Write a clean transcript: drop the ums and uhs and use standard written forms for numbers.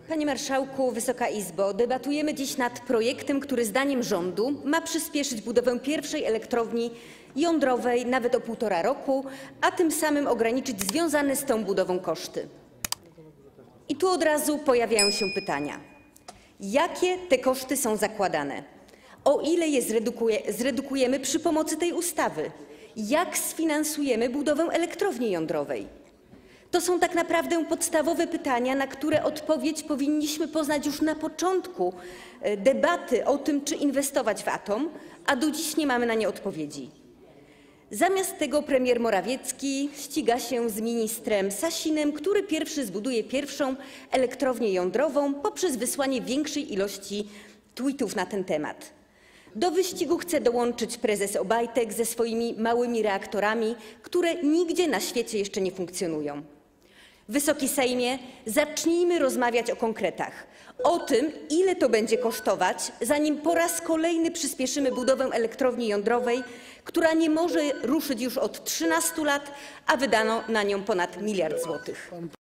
Panie Marszałku, Wysoka Izbo! Debatujemy dziś nad projektem, który zdaniem rządu ma przyspieszyć budowę pierwszej elektrowni jądrowej nawet o 1,5 roku, a tym samym ograniczyć związane z tą budową koszty. I tu od razu pojawiają się pytania. Jakie te koszty są zakładane? O ile je zredukujemy przy pomocy tej ustawy? Jak sfinansujemy budowę elektrowni jądrowej? To są tak naprawdę podstawowe pytania, na które odpowiedź powinniśmy poznać już na początku debaty o tym, czy inwestować w atom, a do dziś nie mamy na nie odpowiedzi. Zamiast tego premier Morawiecki ściga się z ministrem Sasinem, który pierwszy zbuduje pierwszą elektrownię jądrową poprzez wysłanie większej ilości tweetów na ten temat. Do wyścigu chce dołączyć prezes Obajtek ze swoimi małymi reaktorami, które nigdzie na świecie jeszcze nie funkcjonują. Wysoki Sejmie, zacznijmy rozmawiać o konkretach, o tym, ile to będzie kosztować, zanim po raz kolejny przyspieszymy budowę elektrowni jądrowej, która nie może ruszyć już od 13 lat, a wydano na nią ponad 1 000 000 złotych.